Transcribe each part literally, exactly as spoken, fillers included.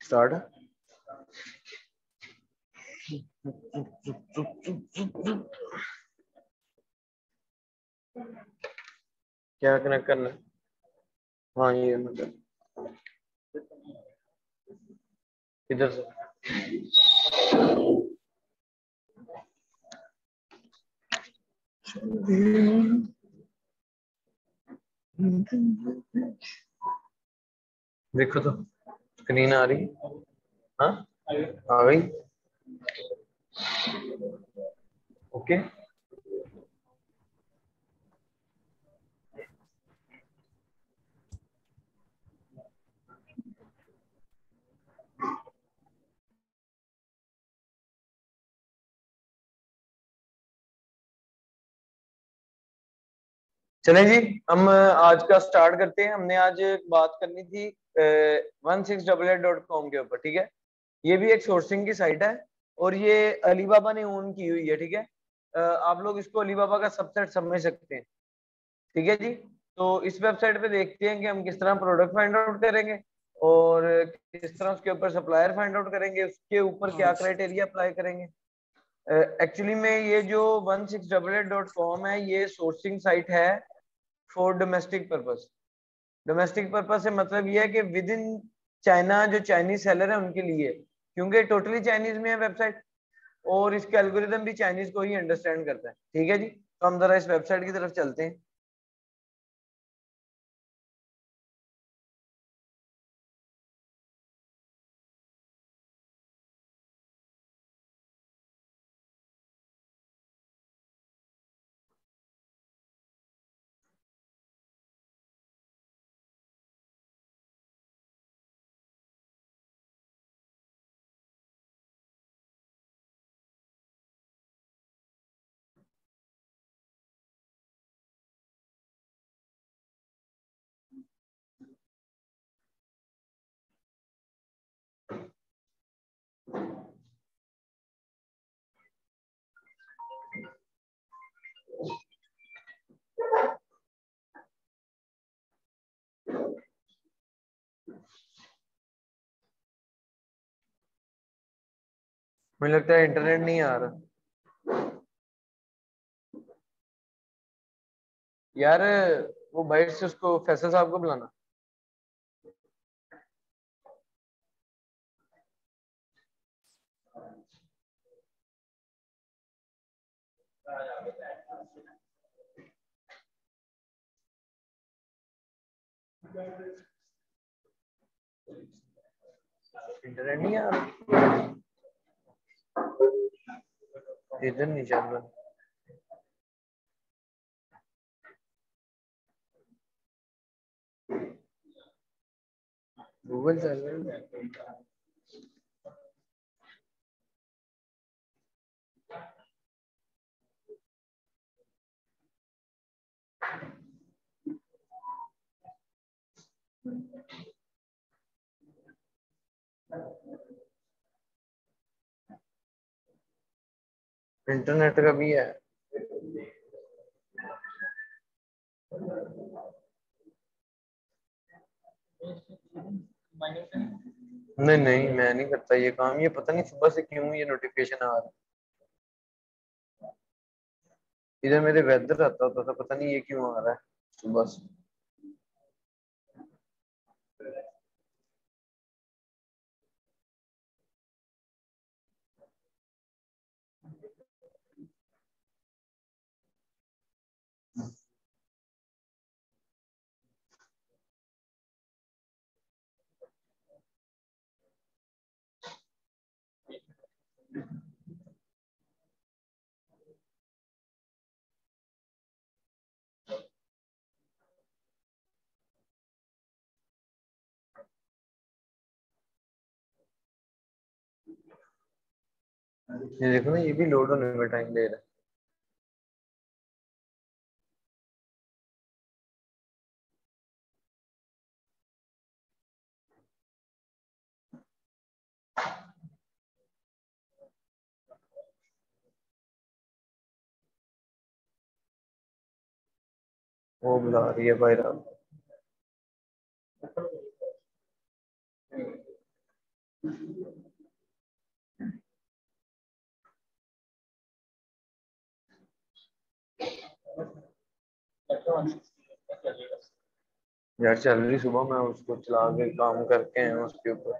Start. क्या connect करना है? हाँ ये मतलब इधर से देखो तो स्क्रीन आ रही। हाँ आ गई। ओके चले जी, हम आज का स्टार्ट करते हैं। हमने आज बात करनी थी one six double eight dot com के ऊपर। ठीक है, ये भी एक सोर्सिंग की साइट है और ये अलीबाबा ने ओन की हुई है। ठीक है, अ, आप लोग इसको अलीबाबा का सबसेट समझ सकते हैं। ठीक है जी, तो इस वेबसाइट पे देखते हैं कि हम किस तरह प्रोडक्ट फाइंड आउट करेंगे और किस तरह उसके ऊपर सप्लायर फाइंड आउट करेंगे, उसके ऊपर क्या क्राइटेरिया अप्लाई करेंगे। एक्चुअली uh, में ये जो one six double eight dot com है ये सोर्सिंग साइट है for domestic purpose. Domestic purpose से मतलब ये है कि विद इन चाइना जो चाइनीज सेलर है उनके लिए, क्योंकि टोटली चाइनीज में है वेबसाइट और इसके एल्गोरिदम भी चाइनीज को ही अंडरस्टैंड करता है। ठीक है जी, तो हम जरा इस वेबसाइट की तरफ चलते हैं। मुझे लगता है इंटरनेट नहीं आ रहा यार। वो बाइट से उसको फैसल साहब को बुलाना। इंटरनेट नहीं आ रहा, इधर नहीं चल रहा। गूगल चल रहा है। इंटरनेट का भी है। नहीं नहीं मैं नहीं करता ये काम। ये पता नहीं सुबह से क्यों ये नोटिफिकेशन आ रहा है। इधर मेरे वेदर आता होता था, पता नहीं ये क्यों आ रहा है सुबह से। ये देखो ना, ये भी लोड होने में टाइम ले रहा है। वो बुला रही है भाई राम। यार चल रही सुबह, मैं उसको चला के काम करके हैं उसके ऊपर।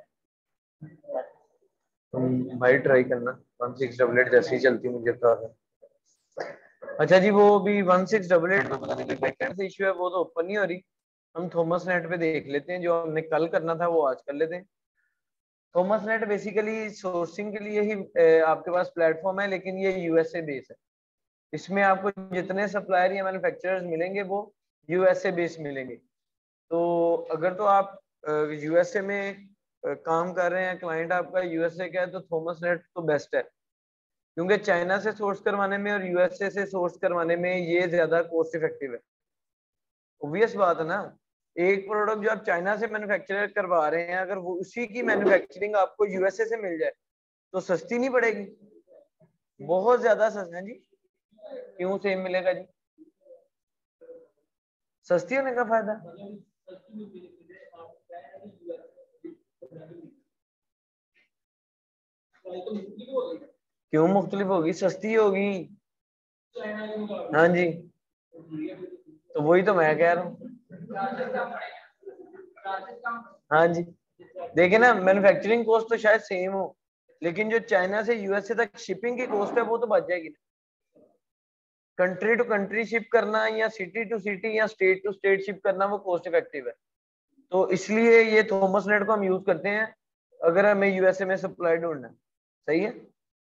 तुम भाई ट्राई करना, वन सिक्स डबल एट जैसी चलती मुझे बता देना। अच्छा जी, वो भी वन सिक्स डबल एट तो पता नहीं बैकएंड से इशू है, वो तो ओपन नहीं हो रही। हम थॉमस नेट पे देख लेते हैं, जो हमने कल करना था वो आज कर लेते हैं। थॉमस नेट बेसिकली सोर्सिंग के लिए ही ए, आपके पास प्लेटफॉर्म है, लेकिन ये यूएसए बेस है। इसमें आपको जितने सप्लायर या मैन्युफैक्चरर्स मिलेंगे वो यूएसए बेस मिलेंगे। तो अगर तो आप यूएसए में अ, काम कर रहे हैं, क्लाइंट आपका यूएसए का है, तो थॉमस नेट तो बेस्ट है। क्योंकि चाइना से सोर्स करवाने में और यूएसए से सोर्स करवाने में ये ज्यादा कॉस्ट इफेक्टिव है। ऑब्वियस बात है ना। एक प्रोडक्ट जो आप चाइना से मैन्युफैक्चर करवा रहे हैं, अगर वो उसी की मैन्युफैक्चरिंग आपको यूएसए से मिल जाए तो सस्ती नहीं पड़ेगी? बहुत ज्यादा सस्ता है जी। क्यों सेम मिलेगा जी? सस्ती होने का फायदा। क्यों मुख्तलिफ होगी? सस्ती होगी। हाँ जी, तो वही तो मैं कह रहा हूँ। हाँ जी, देखिए ना, मैन्युफैक्चरिंग कॉस्ट तो शायद सेम हो, लेकिन जो चाइना से यूएसए तक शिपिंग की कॉस्ट है वो तो बच जाएगी। कंट्री टू कंट्री शिप करना या सिटी टू सिटी या स्टेट टू स्टेट शिप करना वो कॉस्ट इफेक्टिव है। तो इसलिए ये थॉमस नेट को हम यूज करते हैं अगर हमें यूएसए में सप्लाई ढूंढना है। सही है।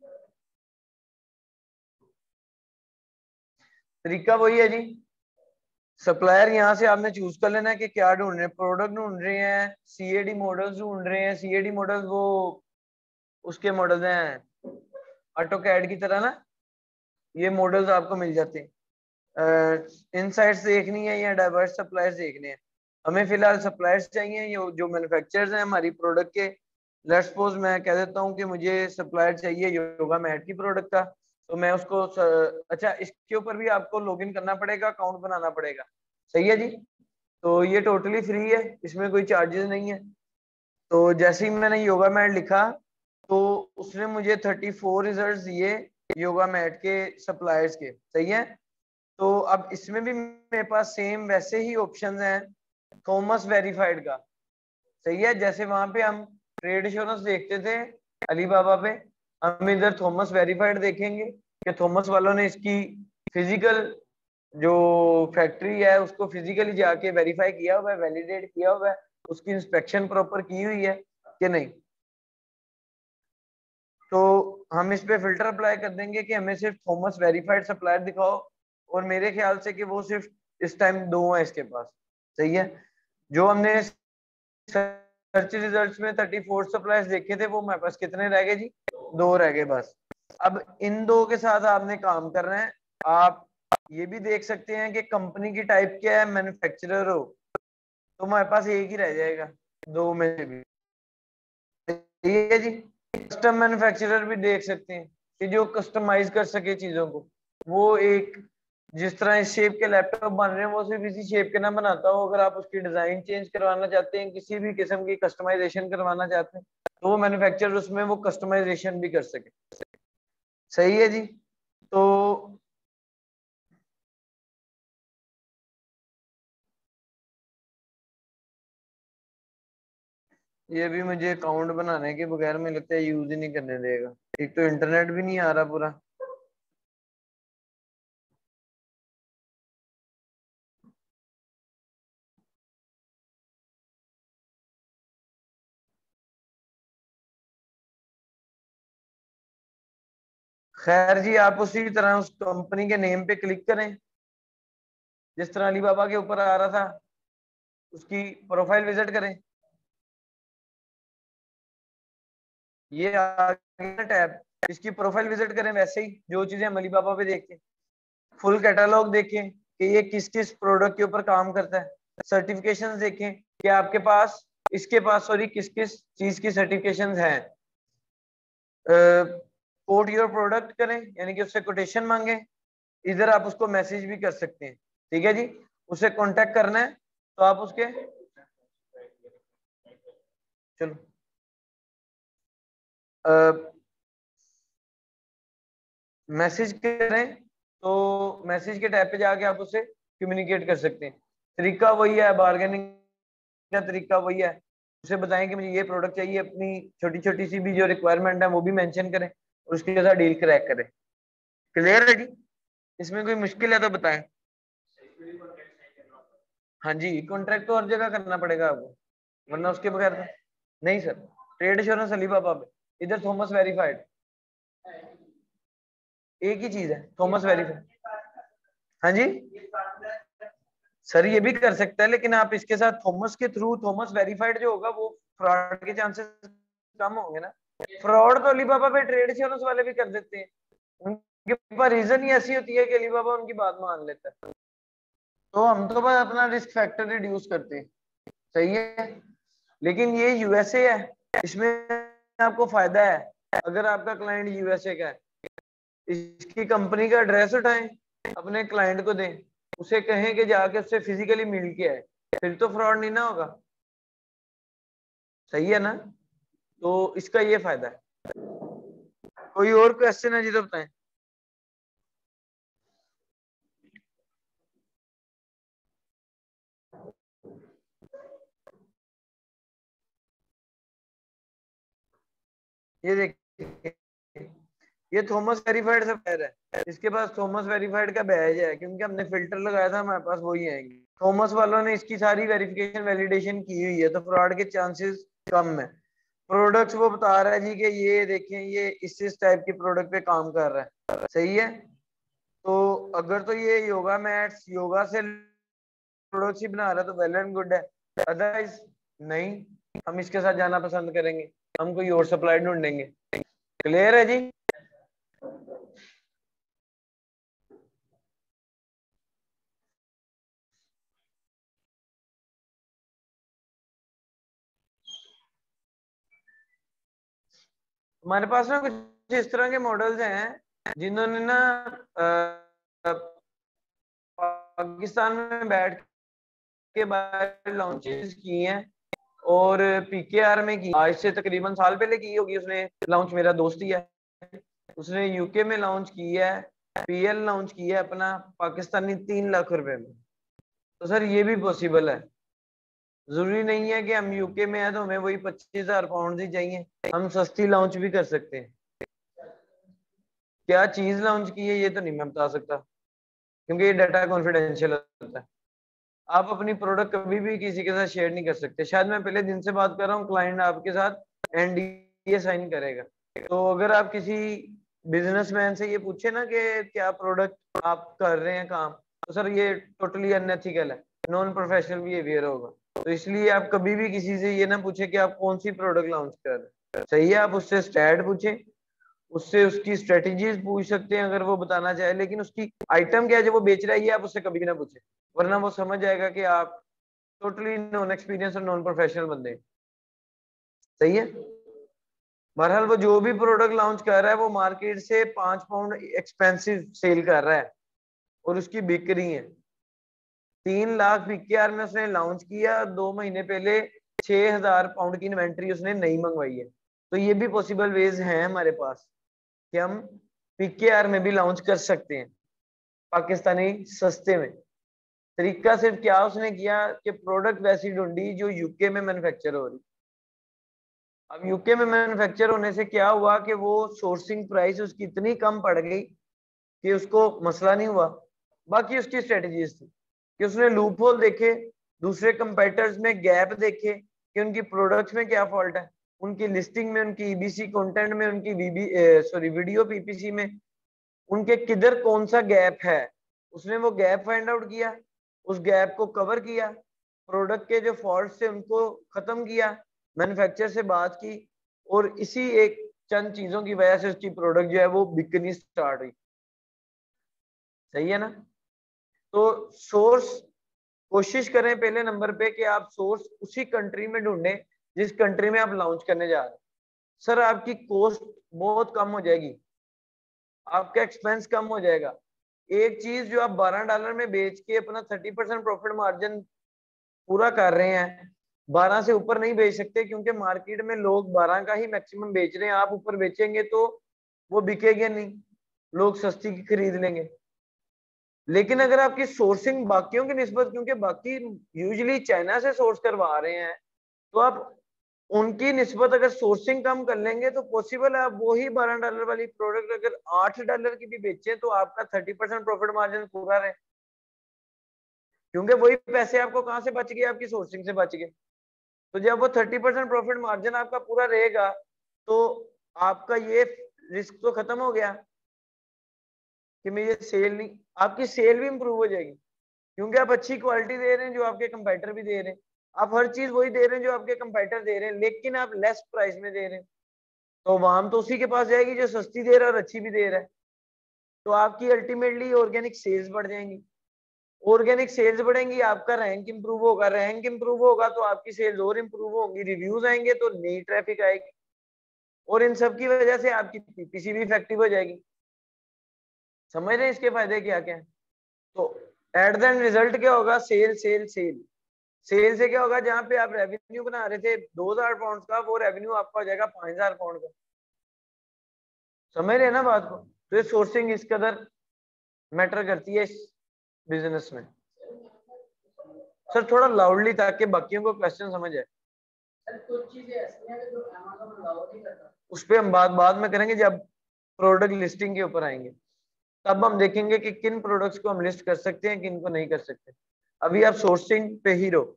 तरीका वही है जी। सप्लायर यहाँ से आपने चूज कर लेना है कि क्या ढूंढ रहे हैं। प्रोडक्ट ढूंढ रहे हैं, सीएडी मॉडल्स ढूंढ रहे हैं। सीएडी मॉडल्स वो उसके मॉडल्स हैं ऑटो कैड की तरह ना, ये मॉडल्स आपको मिल जाते हैं। इनसाइट्स देखनी है या डाइवर्स सप्लायर्स देखने हैं? हमें फिलहाल सप्लायर्स चाहिए, ये जो मैन्युफैक्चरर्स हैं हमारी प्रोडक्ट के। लेट्स सपोज मैं कह देता हूँ कि मुझे सप्लायर चाहिए योगा मैट की प्रोडक्ट का, तो मैं उसको स... अच्छा, इसके ऊपर भी आपको लॉगिन करना पड़ेगा, अकाउंट बनाना पड़ेगा। सही है जी। तो ये टोटली फ्री है, इसमें कोई चार्जेस नहीं है। तो जैसे ही मैंने योगा मैट लिखा तो उसने मुझे थर्टी फोर रिजल्ट दिए योगा मैट के सप्लायर्स के। सही है। तो अब इसमें भी मेरे पास सेम वैसे ही ऑप्शंस हैं थॉमस वेरीफाइड का। सही है। जैसे वहां पे हम ट्रेड एश्योरेंस देखते थे अलीबाबा पे, हम इधर थॉमस वेरीफाइड देखेंगे कि थॉमस वालों ने इसकी फिजिकल जो फैक्ट्री है उसको फिजिकली जाके वेरीफाई किया हुआ है, वैलिडेट किया हुआ है, उसकी इंस्पेक्शन प्रॉपर की हुई है कि नहीं। तो हम इस पे फिल्टर अप्लाई कर देंगे कि हमें सिर्फ थॉमस वेरीफाइड सप्लायर दिखाओ, और मेरे ख्याल से कि वो सिर्फ इस टाइम दो है इसके पास। सही है। जो हमने सर्च रिजल्ट्स में थर्टी फोर सप्लायर्स देखे थे वो हमारे पास कितने रह गए जी? दो रह गए बस। अब इन दो के साथ आपने काम करना है। आप ये भी देख सकते हैं कि कंपनी की टाइप क्या है, मैन्युफैक्चरर हो तो हमारे पास एक ही रह जाएगा दो में से भी। ठीक है जी। कस्टम मैन्युफैक्चरर भी देख सकते हैं कि जो कस्टमाइज कर सके चीजों को। वो एक जिस तरह इस शेप के लैपटॉप बन रहे हैं वो सिर्फ इसी शेप के ना बनाता हो, अगर आप उसकी डिजाइन चेंज करवाना चाहते हैं, किसी भी किस्म की कस्टमाइजेशन करवाना चाहते हैं, तो वो मैन्युफैक्चरर उसमें वो कस्टमाइजेशन भी कर सके। सही है जी। तो ये भी मुझे अकाउंट बनाने के बगैर में लगता है यूज ही नहीं करने देगा। एक तो इंटरनेट भी नहीं आ रहा पूरा। खैर जी, आप उसी तरह उस कंपनी के नेम पे क्लिक करें जिस तरह अलीबाबा के ऊपर आ रहा था, उसकी प्रोफाइल विजिट करें। ये आ गया टैब, इसकी प्रोफाइल विजिट करें। वैसे ही जो चीजें हम अलीबाबा पे देखते हैं, फुल कैटलॉग देखें कि ये किस किस प्रोडक्ट के ऊपर काम करता है। सर्टिफिकेशंस देखें कि आपके पास इसके पास सॉरी किस किस चीज की सर्टिफिकेशंस हैं। कोट योर प्रोडक्ट करें, यानी कि उससे कोटेशन मांगे। इधर आप उसको मैसेज भी कर सकते हैं। ठीक है जी। उसे कांटेक्ट करना है तो आप उसके, चलो मैसेज करें तो मैसेज के टैब पे जाके आप उससे कम्युनिकेट कर सकते हैं। तरीका वही है, बार्गेनिंग का तरीका वही है। उसे बताएं कि मुझे ये प्रोडक्ट चाहिए, अपनी छोटी छोटी सी भी जो रिक्वायरमेंट है वो भी मेंशन करें और उसके साथ डील क्रैक करें। क्लियर है जी? इसमें कोई मुश्किल है तो बताएं। हाँ जी, कॉन्ट्रैक्ट तो हर जगह करना पड़ेगा आपको, वरना उसके बगैर तो नहीं सर। ट्रेड इंश्योरेंस अलीबाबा पे, इधर थॉमस वेरीफाइड, एक ही चीज है, थॉमस वेरीफाइड। हाँ जी सर, ये भी कर सकता है, लेकिन आप इसके साथ थॉमस के थ्रू, थॉमस वेरीफाइड जो होगा वो फ्रॉड के चांसेस कम होंगे ना। फ्रॉड तो अलीबाबा पे ट्रेड इंश्योरेंस वाले भी कर देते हैं, उनके पास रीजन ही ऐसी होती है कि अलीबाबा उनकी बात मान लेता है। तो हम तो बस अपना रिस्क फैक्टर रिड्यूस करते हैं, सही है। लेकिन ये यूएसए है, इसमें आपको फायदा है। अगर आपका क्लाइंट यूएसए का है, इसकी कंपनी का एड्रेस उठाएं, अपने क्लाइंट को दें, उसे कहें कि जाके उससे फिजिकली मिल के आए, फिर तो फ्रॉड नहीं ना होगा, सही है ना। तो इसका ये फायदा है। कोई और क्वेश्चन है जी तो बताएं। ये देखिए, ये थॉमस वेरीफाइड से पैर है, इसके पास थॉमस वेरीफाइड का बैज है, क्योंकि हमने फिल्टर लगाया था, हमारे पास वही आएंगे। थॉमस वालों ने इसकी सारी वेरिफिकेशन वैलिडेशन की हुई है, तो फ्रॉड के चांसेस कम है। प्रोडक्ट्स वो बता रहा है जी कि ये देखें, ये इस इस टाइप के प्रोडक्ट पे काम कर रहा है, सही है। तो अगर तो ये योगा मैट्स, योगा से प्रोडक्ट्स ही बना रहा है तो वेल एंड गुड है, अदरवाइज नहीं, हम इसके साथ जाना पसंद करेंगे, हम कोई और सप्लाई ढूंढेंगे। क्लियर है जी? हमारे पास ना कुछ इस तरह के मॉडल्स हैं जिन्होंने ना पाकिस्तान में बैठ के बाहर लॉन्चेस की हैं, और पीकेआर में की, आज से तकरीबन साल पहले की होगी उसने लॉन्च, मेरा दोस्त ही है, उसने यूके में लॉन्च की है, पीएल लॉन्च की है अपना पाकिस्तानी तीन लाख रुपए में। तो सर ये भी पॉसिबल है, जरूरी नहीं है कि हम यूके में है तो हमें वही पच्चीस हजार पाउंड ही चाहिए, हम सस्ती लॉन्च भी कर सकते हैं। क्या चीज लॉन्च की है ये तो नहीं मैं बता सकता, क्योंकि ये डाटा कॉन्फिडेंशियल होता है। आप अपनी प्रोडक्ट कभी भी किसी के साथ शेयर नहीं कर सकते। शायद मैं पहले दिन से बात कर रहा हूँ, क्लाइंट आपके साथ एनडीए साइन करेगा। तो अगर आप किसी बिजनेसमैन से ये पूछे ना कि क्या प्रोडक्ट आप कर रहे हैं काम, तो सर ये टोटली अनएथिकल है, नॉन प्रोफेशनल बिहेवियर होगा। तो इसलिए आप कभी भी किसी से ये ना पूछे कि आप कौन सी प्रोडक्ट लॉन्च कर रहे हैं, सही है। आप उससे स्टैट पूछे, उससे उसकी स्ट्रेटेजीज पूछ सकते हैं अगर वो बताना चाहे, लेकिन उसकी आइटम क्या है जो वो बेच रहा है ये आप उससे कभी भी ना पूछे, वरना वो समझ जाएगा कि आप टोटली नॉन एक्सपीरियंस और नॉन प्रोफेशनल बंदे हैं, सही है। बहरहाल वो जो भी प्रोडक्ट लॉन्च कर रहा है वो मार्केट से पांच पाउंड एक्सपेंसिव सेल कर रहा है, और उसकी बिक रही है तीन लाख पीकेआर में उसने लॉन्च किया, दो महीने पहले छह हजार पाउंड की इन्वेंट्री उसने नहीं मंगवाई है। तो ये भी पॉसिबल वेज हैं हमारे पास कि हम पीकेआर में भी लॉन्च कर सकते हैं पाकिस्तानी सस्ते में। तरीका सिर्फ क्या उसने किया कि प्रोडक्ट वैसी ढूंढी जो यूके में मैन्युफैक्चर हो रही। अब यूके में मैन्युफैक्चर होने से क्या हुआ कि वो सोर्सिंग प्राइस उसकी इतनी कम पड़ गई कि उसको मसला नहीं हुआ। बाकी उसकी स्ट्रेटजीज थी कि उसने लूप होल देखे, दूसरे कंपेटिटर्स में गैप देखे कि उनकी प्रोडक्ट्स में क्या फॉल्ट है, उनकी लिस्टिंग में, उनकी ईबीसी कंटेंट में, उनकी वीबी सॉरी वीडियो पीपीसी में, उनके किधर कौन सा गैप है। उसने वो गैप फाइंड आउट किया, उस गैप को कवर किया, प्रोडक्ट के जो फॉल्ट थे उनको खत्म किया, मैन्युफैक्चरर से बात की, और इसी एक चंद चीजों की वजह से उसकी प्रोडक्ट जो है वो बिकनी स्टार्ट हुई, सही है ना। तो सोर्स कोशिश करें पहले नंबर पे कि आप सोर्स उसी कंट्री में ढूंढें जिस कंट्री में आप लॉन्च करने जा रहे हैं। सर आपकी कॉस्ट बहुत कम हो जाएगी, आपका एक्सपेंस कम हो जाएगा। एक चीज जो आप बारह डॉलर में बेच के अपना थर्टी परसेंट प्रॉफिट मार्जिन पूरा कर रहे हैं, बारह से ऊपर नहीं बेच सकते, क्योंकि मार्केट में लोग बारह का ही मैक्सिमम बेच रहे हैं। आप ऊपर बेचेंगे तो वो बिकेगा नहीं, लोग सस्ती की खरीद लेंगे। लेकिन अगर आपकी सोर्सिंग बाकियों की निस्बत, क्योंकि बाकी यूजुअली चाइना से सोर्स करवा रहे हैं, तो आप उनकी निस्बत अगर सोर्सिंग कम कर लेंगे तो पॉसिबल है आप वही बारह डॉलर वाली प्रोडक्ट अगर आठ डॉलर की भी बेचें तो आपका थर्टी परसेंट प्रॉफिट मार्जिन पूरा रहे, क्योंकि वही पैसे आपको कहां से बच गए, आपकी सोर्सिंग से बच गए। तो जब वो थर्टी परसेंट प्रॉफिट मार्जिन आपका पूरा रहेगा तो आपका ये रिस्क तो खत्म हो गया कि मैं ये सेल नहीं, आपकी सेल भी इंप्रूव हो जाएगी, क्योंकि आप अच्छी क्वालिटी दे रहे हैं जो आपके कंपेटिटर भी दे रहे हैं। आप हर चीज वही दे रहे हैं जो आपके कंपेटिटर दे रहे हैं, लेकिन आप लेस प्राइस में दे रहे हैं, तो वहां तो उसी के पास जाएगी जो सस्ती दे रहा है और अच्छी भी दे रहा है। तो आपकी अल्टीमेटली ऑर्गेनिक सेल्स बढ़ जाएंगी, ऑर्गेनिक सेल्स बढ़ेंगी, आपका रैंक इंप्रूव होगा, रैंक इंप्रूव होगा तो आपकी सेल्स और इंप्रूव होंगी, रिव्यूज आएंगे तो नई ट्रैफिक आएगी, और इन सब की वजह से आपकी पीपीसी भी इफेक्टिव हो जाएगी। समझ रहे हैं इसके फायदे क्या क्या है? तो एट द एंड रिजल्ट क्या होगा? Cell cell cell. सेल से क्या होगा? जहां पे आप रेवेन्यू बना रहे थे दो हजार पाउंड का, वो रेवेन्यू आपका हो जाएगा पांच हजार पाउंड का। समझ रहे हैं ना बात को? तो ये सोर्सिंग इस कदर मैटर करती है इस बिजनेस में। सर थोड़ा लाउडली ताकि बाकियों को क्वेश्चन समझ आए। उस पर हम बात बाद में करेंगे जब प्रोडक्ट लिस्टिंग के ऊपर आएंगे, तब हम देखेंगे कि किन प्रोडक्ट्स को हम लिस्ट कर सकते हैं, किन को नहीं कर सकते। अभी आप सोर्सिंग पे ही रहो।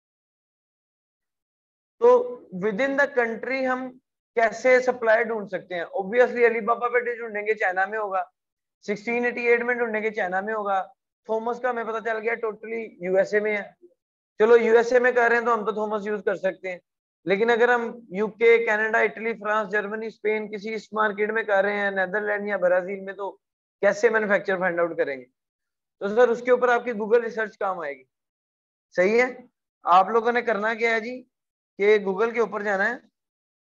तो विद इन द कंट्री हम कैसे सप्लाई ढूंढ सकते हैं? ऑब्वियसली अलीबाबा पे ढूंढेंगे चाइना में होगा, सिक्सटीन एटी एट में ढूंढेंगे चाइना में होगा, थॉमस का हमें पता चल गया टोटली यूएसए में है। चलो यूएसए में कर रहे हैं तो हम तो थॉमस यूज कर सकते हैं, लेकिन अगर हम UK, Canada, Italy, France, Germany, Spain किसी इस मार्केट में कर रहे हैं, नेदरलैंड या ब्राजील में, तो कैसे मैन्युफैक्चर फाइंड आउट करेंगे? तो सर उसके ऊपर आपकी गूगल रिसर्च काम आएगी। सही है। आप लोगों ने करना क्या है जी कि गूगल के ऊपर जाना है,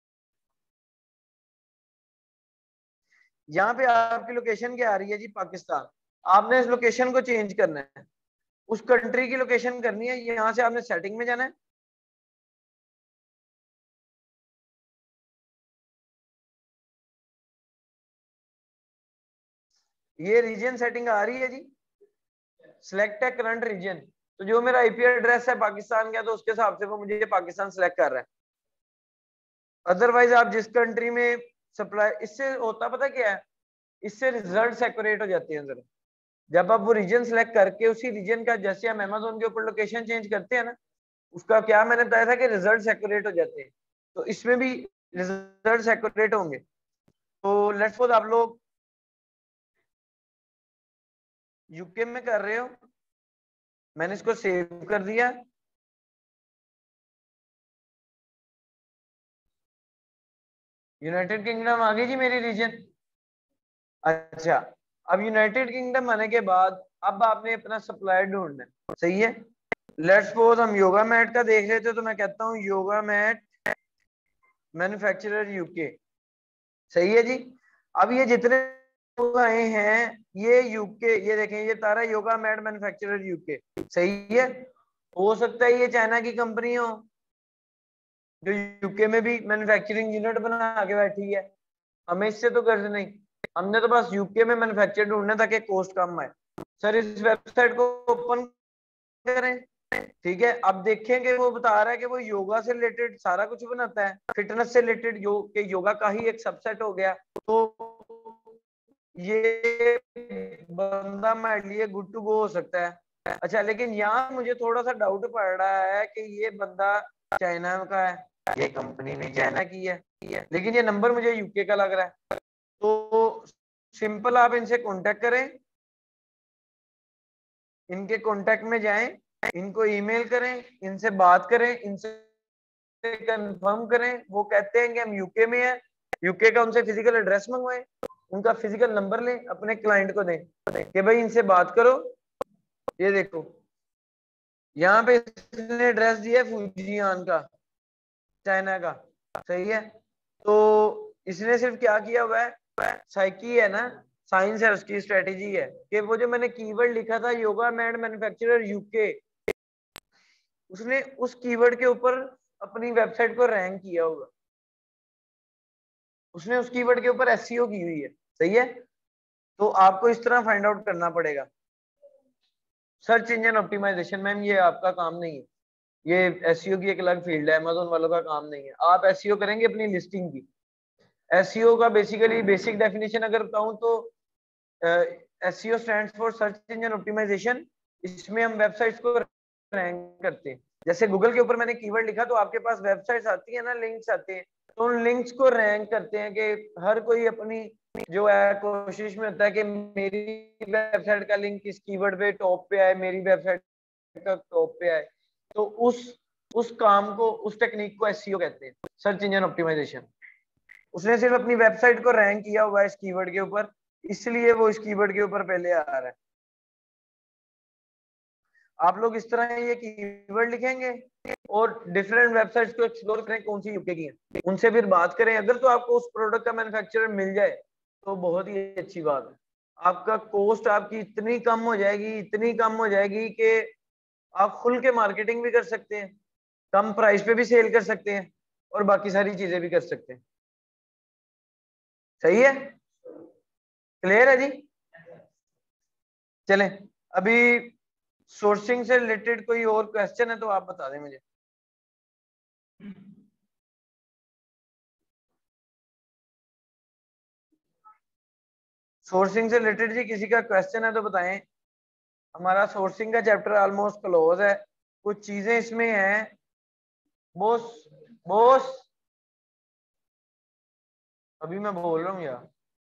यहाँ पे आपकी लोकेशन क्या आ रही है जी? पाकिस्तान। आपने इस लोकेशन को चेंज करना है, उस कंट्री की लोकेशन करनी है। यहाँ से आपने सेटिंग में जाना है, ये रीजन सेटिंग आ रही है जी, सिलेक्ट है करंट रीजन। तो जो मेरा आईपी एड्रेस है पाकिस्तान का, तो उसके हिसाब से वो मुझे पाकिस्तान सिलेक्ट कर रहा है। अदरवाइज आप जिस कंट्री में सप्लाई, इससे होता पता क्या है, इससे रिजल्ट सेपरेट हो जाते हैं जरा। जब आप वो रीजन सेलेक्ट करके उसी रीजन का, जैसे हम अमेजोन के ऊपर लोकेशन चेंज करते हैं ना, उसका क्या मैंने बताया था कि रिजल्ट सेपरेट हो जाते हैं, तो इसमें भी रिजल्ट सेपरेट होंगे। तो लेट्स सपोज आप लोग यूके में कर रहे हो, मैंने इसको सेव कर दिया। यूनाइटेड किंगडम आ गई जी मेरी रीजन। अच्छा, अब यूनाइटेड किंगडम आने के बाद अब आपने अपना सप्लायर ढूंढना है। सही है। लेट्स सपोज हम योगा मैट का देख लेते, तो मैं कहता हूँ योगा मैट मैन्युफैक्चरर यूके। सही है जी। अब ये जितने आए हैं ये यूके, ये देखें ये Tara yoga mat manufacturer UK. सही है। हो सकता है ये चाइना की कंपनी हो जो यूके में भी मैन्युफैक्चरिंग यूनिट बना के बैठी है, हमें इससे तो गर्ज नहीं, हमने तो बस यूके में मैन्युफैक्चर ढूंढना ताकि कॉस्ट कम आए। सर इस वेबसाइट को ओपन करें, ठीक है। अब देखेंगे वो बता रहा है कि वो योगा से रिलेटेड सारा कुछ बनाता है, फिटनेस से रिलेटेड, यो, के योगा का ही एक सबसेट हो गया। तो ये बंदा मेरे लिए गुड टू गो हो सकता है। अच्छा, लेकिन यहाँ मुझे थोड़ा सा डाउट पड़ रहा है कि ये बंदा चाइना का है, ये कंपनी भी चाइना की है, लेकिन ये नंबर मुझे यूके का लग रहा है। तो सिंपल आप इनसे कांटेक्ट करें, इनके कांटेक्ट में जाएं, इनको ईमेल करें, इनसे बात करें, इनसे कंफर्म करें। वो कहते हैं कि हम यूके में हैं, यूके का उनसे फिजिकल एड्रेस मंगवाएं, उनका फिजिकल नंबर लें, अपने क्लाइंट को दें कि भाई इनसे बात करो। ये देखो यहाँ पे इसने एड्रेस दिया है फुजियान का, चाइना का। सही है। तो इसने सिर्फ क्या किया हुआ है, साइकी है ना, साइंस है, उसकी स्ट्रेटेजी है कि वो जो मैंने कीवर्ड लिखा था योगा मैट मैन्युफैक्चरर यूके, उसने उस कीवर्ड के ऊपर अपनी वेबसाइट को रैंक किया होगा, उसने उस कीवर्ड के ऊपर एसईओ की हुई है, सही है। तो आपको इस तरह फाइंड आउट करना पड़ेगा। सर्च इंजन ऑप्टिमाइजेशन मैम ये आपका काम नहीं है, ये एसईओ की एक अलग फील्ड है, अमेज़न वालों का काम नहीं है। आप एसईओ करेंगे अपनी लिस्टिंग की। एसईओ का बेसिकली बेसिक डेफिनेशन अगर बताऊं तो SEO stands for search engine optimisation. इसमें हम वेबसाइट्स को रैंक करते हैं। जैसे गूगल के ऊपर मैंने कीवर्ड लिखा तो आपके पास वेबसाइट्स आती है ना, लिंक्स आते हैं, तो उन लिंक्स को रैंक करते हैं कि हर कोई अपनी जो है कोशिश में होता है कि मेरी वेबसाइट का लिंक किस कीवर्ड पे टॉप पे आए, मेरी वेबसाइट का टॉप पे आए। तो उस उस काम को, उस टेक्निक को एसईओ कहते हैं, सर्च इंजन ऑप्टिमाइजेशन। उसने सिर्फ अपनी वेबसाइट को रैंक किया हुआ है इस कीवर्ड के ऊपर, इसलिए वो इस कीवर्ड के ऊपर पहले आ रहा है। आप लोग इस तरह ये कीवर्ड लिखेंगे और डिफरेंट वेबसाइट्स को एक्सप्लोर करें कौन सी यूके की है, उनसे फिर बात करें। अगर तो आपको उस प्रोडक्ट का मैन्युफैक्चरर मिल जाए तो बहुत ही अच्छी बात है। आपका कॉस्ट आपकी इतनी कम हो जाएगी, इतनी कम हो जाएगी कि आप खुल के मार्केटिंग भी कर सकते हैं, कम प्राइस पे भी सेल कर सकते हैं और बाकी सारी चीजें भी कर सकते हैं। सही है, क्लियर है जी। चलें, अभी सोर्सिंग से रिलेटेड कोई और क्वेश्चन है तो आप बता दें मुझे। सोर्सिंग से रिलेटेड जी किसी का क्वेश्चन है तो बताएं। हमारा सोर्सिंग का चैप्टर ऑलमोस्ट क्लोज है, कुछ चीजें इसमें हैं। बॉस बॉस अभी मैं बोल रहा हूँ यार,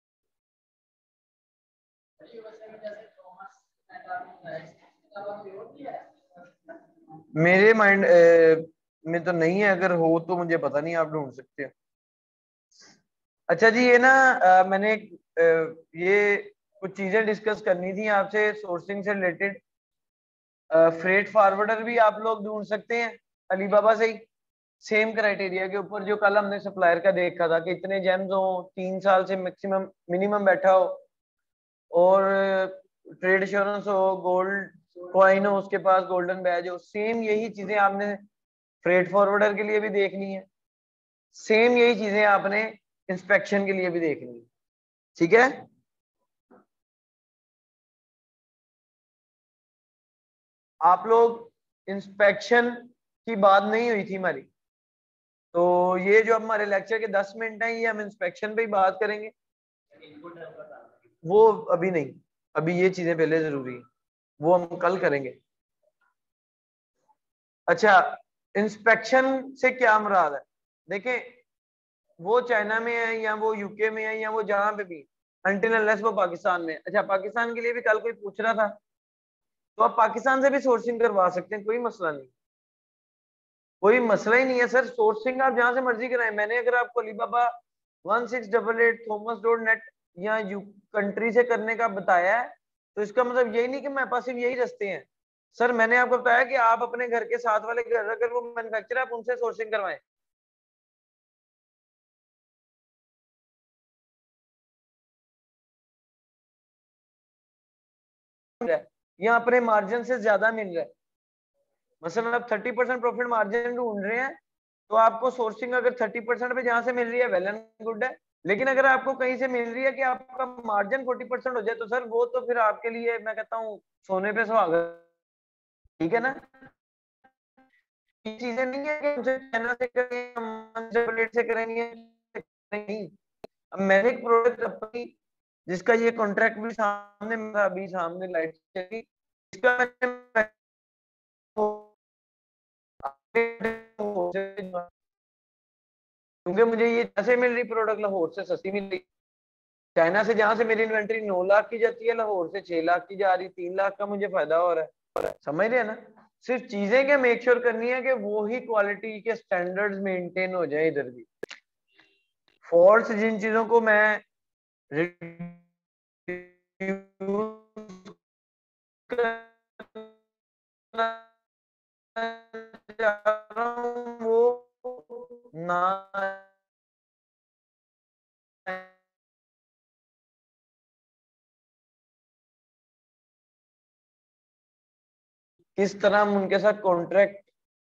मेरे माइंड में तो नहीं है, अगर हो तो मुझे पता नहीं, आप ढूंढ सकते हो। अच्छा जी, ये ना अ, मैंने अ, ये कुछ चीजें डिस्कस करनी थी आपसे सोर्सिंग से रिलेटेड। फ्रेट फॉरवर्डर भी आप लोग ढूंढ सकते हैं अलीबाबा से ही, सेम क्राइटेरिया के ऊपर जो कल हमने सप्लायर का देखा था कि इतने जेम्स हो, तीन साल से मैक्सिमम मिनिमम बैठा हो, और ट्रेड इंश्योरेंस हो, गोल्ड कॉइन हो उसके पास, गोल्डन बैज हो। सेम यही चीजें आपने फ्रेट फॉरवर्डर के लिए भी देखनी है, सेम यही चीजें आपने इंस्पेक्शन के लिए भी देखनी है, ठीक है। आप लोग इंस्पेक्शन की बात नहीं हुई थी हमारी, तो ये जो हमारे लेक्चर के दस मिनट हैं ये हम इंस्पेक्शन पे ही बात करेंगे, वो अभी नहीं। अभी ये चीजें पहले जरूरी है, वो हम कल करेंगे। अच्छा, इंस्पेक्शन से क्या मुराद है? देखें, वो चाइना में है या वो यूके में है या वो जहां पे भी, अनटिल अनलेस वो पाकिस्तान में। अच्छा, पाकिस्तान के लिए भी कल कोई पूछ रहा था, तो आप पाकिस्तान से भी सोर्सिंग करवा सकते हैं, कोई मसला नहीं, कोई मसला ही नहीं है सर। सोर्सिंग आप जहां से मर्जी कराएं। मैंने अगर आपको Alibaba one six double eight Thomas dot net या यू कंट्री से करने का बताया है, तो इसका मतलब यही नहीं कि मेरे पास सिर्फ यही रास्ते हैं। सर मैंने आपको बताया कि आप अपने घर के साथ वाले घर, अगर वो मैन्युफैक्चर है, आप उनसे सोर्सिंग करवाएं। या अपने मार्जिन से ज्यादा मिल रहा है, मतलब आप थर्टी परसेंट प्रॉफिट मार्जिन ढूंढ रहे हैं, तो आपको सोर्सिंग अगर थर्टी परसेंट पे जहां से मिल रही है वेल एंड गुड है। लेकिन अगर आपको कहीं से मिल रही है कि आपका मार्जिन फोर्टी परसेंट हो जाए, तो सर वो तो फिर आपके लिए मैं कहता हूँ सोने पे सुहागा, ठीक है ना। ये चीजें नहीं है कि हमसे चाइना से करेंगे, हम प्लेट से करेंगे, नहीं। अब मैंने एक प्रोडक्ट अपनी, जिसका ये कॉन्ट्रैक्ट भी सामने मेरा अभी सामने लाइट चली, इसका मैंने क्योंकि मुझे ये जैसे मिल रही प्रोडक्ट लाहौर से सस्ती मिल रही, चाइना से जहां से मेरी इन्वेंट्री नौ लाख की जाती है, लाहौर से छह लाख की जा रही, तीन लाख का मुझे फायदा हो रहा है, समझ रहे हैं ना। सिर्फ चीजें क्या मेक श्योर करनी है कि वो ही क्वालिटी के स्टैंडर्ड्स मेंटेन हो जाए इधर भी। फॉल्ट जिन चीजों को मैं वो ना किस तरह हम उनके साथ कॉन्ट्रैक्ट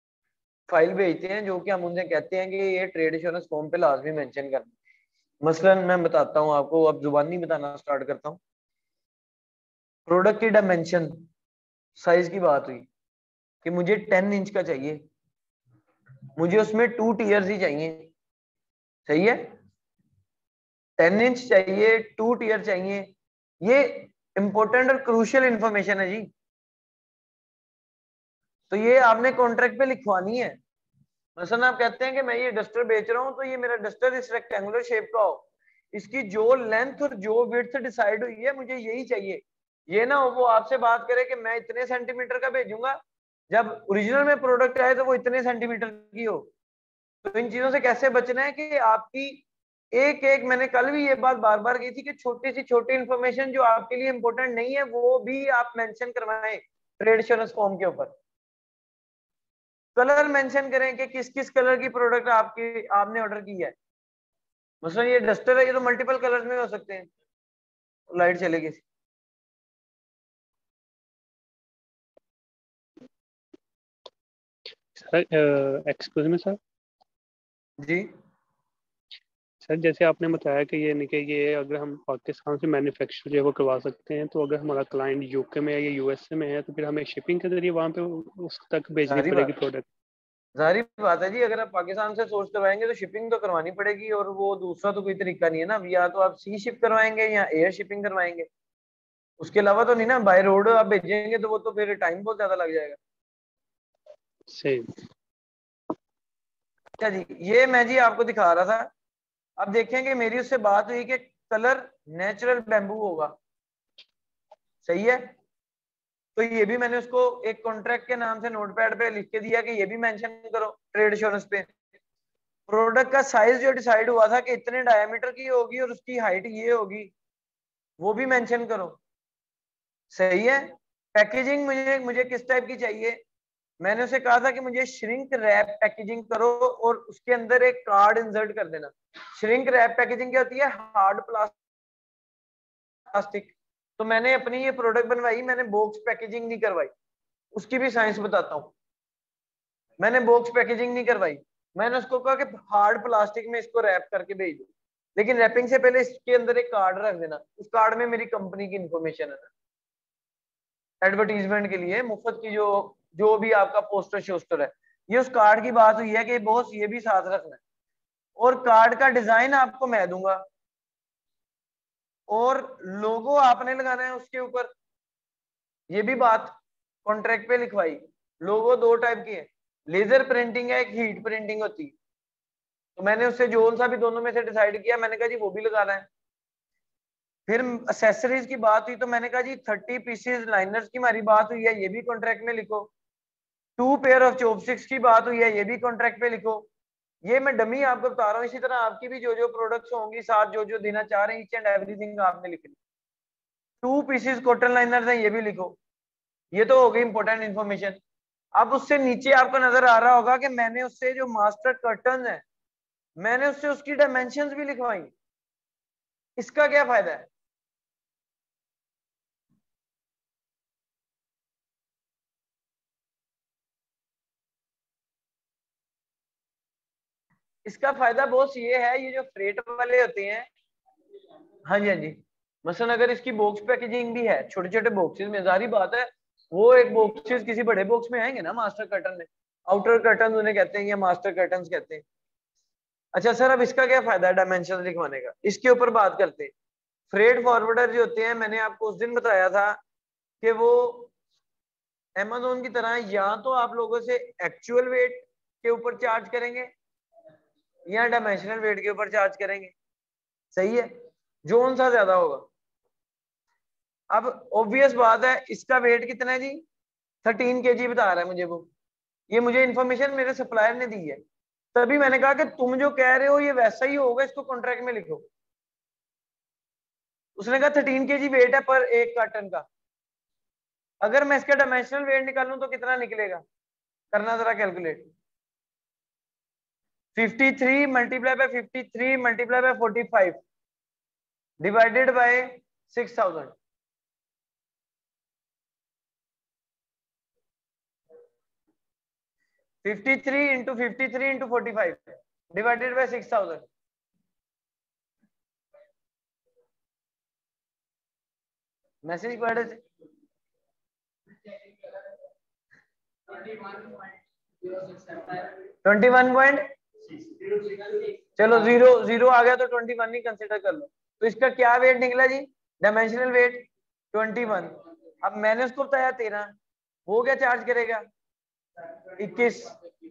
फाइल भेजते हैं जो कि हम उनसे कहते हैं कि ये ट्रेड इंश्योरेंस फॉर्म पे लाजमी मेंशन करना। मसलन मैं बताता हूँ आपको, अब जुबानी बताना स्टार्ट करता हूँ। प्रोडक्ट की डायमेंशन, साइज की बात हुई कि मुझे टेन इंच का चाहिए, मुझे उसमें टू टीयर्स ही चाहिए, सही है। टेन इंच चाहिए, टू टीयर चाहिए, ये इंपॉर्टेंट और क्रूशियल इंफॉर्मेशन है जी। तो ये आपने कॉन्ट्रैक्ट पे लिखवानी है। मसलन आप कहते हैं कि मैं ये डस्टर बेच रहा हूं, तो ये मेरा डस्टर इस रेक्टेंगुलर शेप का हो, इसकी जो लेंथ और जो विड्थ डिसाइड हुई है मुझे यही चाहिए। ये ना हो वो आपसे बात करे कि मैं इतने सेंटीमीटर का भेजूंगा, जब ओरिजिनल में प्रोडक्ट आए तो वो इतने सेंटीमीटर की हो। तो इन चीजों से कैसे बचना है कि आपकी एक एक, मैंने कल भी ये बात बार बार की थी कि छोटी सी छोटी इंफॉर्मेशन जो आपके लिए इंपॉर्टेंट नहीं है वो भी आप मेंशन करवाएं ट्रेड इंश्योरेंस फॉर्म के ऊपर। कलर मेंशन करें कि किस किस कलर की प्रोडक्ट आपकी आपने ऑर्डर की है। मतलब ये डस्टर है, ये तो मल्टीपल कलर्स में हो सकते हैं। लाइट चलेगी सर। Excuse me sir. जी। सर जैसे आपने बताया कि ये नहीं कि ये अगर हम पाकिस्तान से मैन्युफैक्चर जो है वो करवा सकते हैं, तो अगर हमारा क्लाइंट यूके में है या यूएसए में है तो फिर हमें शिपिंग के जरिए वहाँ पे उस तक भेजनी जारी पड़ेगी बात प्रोडक्ट। जारी बात है जी, अगर आप पाकिस्तान से सोर्स करवाएंगे तो शिपिंग तो करवानी पड़ेगी, और वो दूसरा तो कोई तरीका नहीं है ना। या तो आप सी शिप करवाएंगे या एयर शिपिंग करवाएंगे, उसके अलावा तो नहीं ना। बाय रोड आप भेजेंगे तो वो तो फिर टाइम बहुत ज्यादा लग जाएगा। सही। अच्छा जी, ये मैं जी आपको दिखा रहा था। अब देखेंगे मेरी उससे बात हुई कि कलर नेचुरल बैम्बू होगा, सही है। तो ये भी मैंने उसको एक कॉन्ट्रैक्ट के नाम से नोटपैड पे लिख के दिया कि ये भी मेंशन करो ट्रेड इंश्योरेंस पे। प्रोडक्ट का साइज जो डिसाइड हुआ था कि इतने डायमीटर की होगी और उसकी हाइट ये होगी, वो भी मेंशन करो, सही है। पैकेजिंग मुझे मुझे किस टाइप की चाहिए, मैंने उसे कहा था कि मुझे श्रिंक रैप पैकेजिंग करो और उसके अंदर एक कार्ड इंसर्ट कर देना। श्रिंक रैप पैकेजिंग क्या होती है, हार्ड प्लास्टिक। तो मैंने अपनी ये प्रोडक्ट बनवाई, मैंने बॉक्स पैकेजिंग नहीं करवाई, उसकी भी साइंस बताता हूँ। मैंने बॉक्स पैकेजिंग नहीं करवाई, मैंने उसको कहा कि हार्ड प्लास्टिक में इसको रैप करके भेज दो, लेकिन रैपिंग से पहले इसके अंदर एक कार्ड रख देना। उस कार्ड में मेरी कंपनी की इंफॉर्मेशन है ना, एडवर्टीजमेंट के लिए मुफ्त की जो जो भी आपका पोस्टर शोस्टर है, ये उस कार्ड की बात हुई है कि बॉस ये भी साथ रखना है। और कार्ड का डिजाइन आपको मैं दूंगा और लोगो आपने लगाना है उसके ऊपर। ये भी बात कॉन्ट्रैक्ट पे लिखवाई। लोगो दो टाइप की है, लेजर प्रिंटिंग है, एक हीट प्रिंटिंग होती है। तो मैंने उससे जो सा भी दोनों में से डिसाइड किया, मैंने कहा जी वो भी लगाना है। फिर एक्सेसरीज की बात हुई तो मैंने कहा जी थर्टी पीसेज लाइनर्स की हमारी बात हुई है, ये भी कॉन्ट्रैक्ट में लिखो। टू पेयर ऑफ चॉपस्टिक्स की बात हुई है, ये भी कॉन्ट्रैक्ट पे लिखो। ये मैं डमी आपको बता रहा हूँ, इसी तरह आपकी भी जो जो प्रोडक्ट्स होंगी साथ जो जो देना चाह रहे हैं, ईच एंड एवरीथिंग आपने लिखनी। टू पीसेज कॉटन लाइनर्स हैं, ये भी लिखो। ये तो हो गई इंपॉर्टेंट इन्फॉर्मेशन। अब उससे नीचे आपको नजर आ रहा होगा कि मैंने उससे जो मास्टर कर्टन है, मैंने उससे उसकी डायमेंशंस भी लिखवाई। इसका क्या फायदा है, इसका फायदा बॉस ये है, ये जो फ्रेट वाले होते हैं, हाँ जी हाँ जी, मसलन अगर इसकी बॉक्स पैकेजिंग भी है, छोटे छोटे बॉक्सेस में, जारी बात है वो एक बॉक्सेस किसी बड़े बॉक्स में आएंगे ना मास्टर कर्टन में। आउटर कर्टन उन्हें कहते हैं या मास्टर कर्टन कहते हैं। अच्छा सर, अब इसका क्या फायदा है डायमेंशन लिखवाने का, इसके ऊपर बात करते हैं। फ्रेट फॉरवर्डर जो होते हैं, मैंने आपको उस दिन बताया था कि वो अमेजोन की तरह या तो आप लोगों से एक्चुअल वेट के ऊपर चार्ज करेंगे या डायमेंशनल वेट के ऊपर चार्ज करेंगे, सही है। जोन सा ज्यादा होगा। अब ऑब्वियस बात है, इसका वेट कितना है जी, थर्टीन के जी बता रहा है मुझे वो। ये मुझे इन्फॉर्मेशन मेरे सप्लायर ने दी है। तभी मैंने कहा कि तुम जो कह रहे हो ये वैसा ही होगा, इसको कॉन्ट्रैक्ट में लिखो। उसने कहा थर्टीन के जी वेट है पर एक कार्टन का। अगर मैं इसका डायमेंशनल वेट निकालूं तो कितना निकलेगा, करना जरा calculate. Fifty three multiply by fifty three multiply by forty five divided by six thousand. Fifty three into fifty three into forty five divided by six thousand. Message पढ़े थे ट्वेंटी वन पॉइंट, चलो zero zero आ गया तो twenty one ही consider कर लो। तो इसका क्या वेट निकला जी, डायमेंशनल वेट ट्वेंटी वन। अब मैंने उसको बताया तेरह, वो क्या चार्ज करेगा इक्कीस।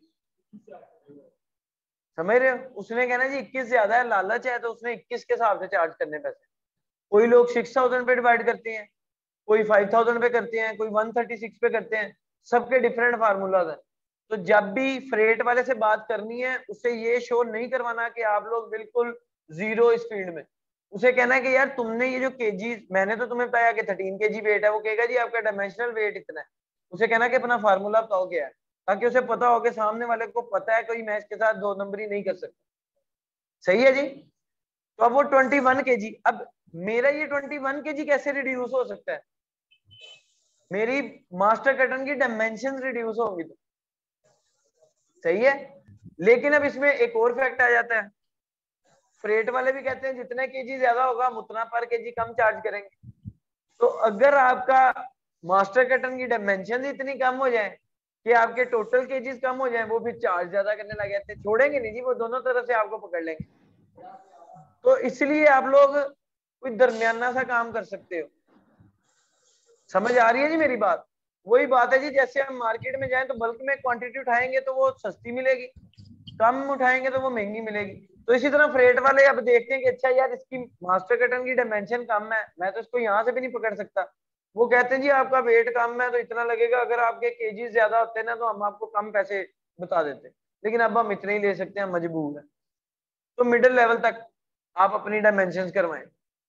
समझ रहे हो, उसने कहना जी इक्कीस ज्यादा है, लालच है, तो उसने इक्कीस के हिसाब से चार्ज करने पैसे। कोई लोग सिक्स थाउजेंड पे डिवाइड करते हैं, कोई फाइव थाउजेंड पे करते हैं, कोई वन थर्टी सिक्स पे करते हैं, सबके डिफरेंट फार्मूलाज है। तो जब भी फ्रेट वाले से बात करनी है, उससे ये शो नहीं करवाना कि आप लोग बिल्कुल जीरो इस फील्ड में। उसे कहना है कि यार तुमने ये जो केजी, मैंने तो तुम्हें बताया कि थर्टीन केजी वेट है, वो कहेगा जी आपका डायमेंशनल वेट इतना है। उसे कहना कि अपना फार्मूला बताओ क्या है, ताकि उसे पता हो कि सामने वाले को पता है कोई मैं इसके साथ दो नंबरी नहीं कर सकता। सही है जी। तो अब वो ट्वेंटी वन केजी, अब मेरा ये ट्वेंटी वन केजी कैसे रिड्यूस हो सकता है, मेरी मास्टर कटन की डायमेंशन रिड्यूस होंगी तो। सही है, लेकिन अब इसमें एक और फैक्ट आ जाता है, फ्रेट वाले भी कहते हैं जितने केजी ज्यादा होगा हम उतना पर केजी कम चार्ज करेंगे। तो अगर आपका मास्टर कटन की डायमेंशन इतनी कम हो जाए कि आपके टोटल केजीज कम हो जाए, वो भी चार्ज ज्यादा करने लग जाते हैं, छोड़ेंगे नहीं जी, वो दोनों तरफ से आपको पकड़ लेंगे। तो इसलिए आप लोग कोई दरमियाना सा काम कर सकते हो। समझ आ रही है जी मेरी बात। वही बात है जी, जैसे हम मार्केट में जाएं तो बल्क में क्वांटिटी उठाएंगे तो वो सस्ती मिलेगी, कम उठाएंगे तो वो महंगी मिलेगी। तो इसी तरह फ्रेट वाले अब देखते हैं कि अच्छा यार इसकी मास्टर कटन की डायमेंशन कम है, मैं तो इसको यहाँ से भी नहीं पकड़ सकता। वो कहते हैं जी आपका वेट कम है तो इतना लगेगा, अगर आपके केजीज ज्यादा होते हैं ना तो हम आपको कम पैसे बता देते, लेकिन अब हम इतने ही ले सकते हैं, मजबूर है। तो मिडिल लेवल तक आप अपनी डायमेंशन करवाएं।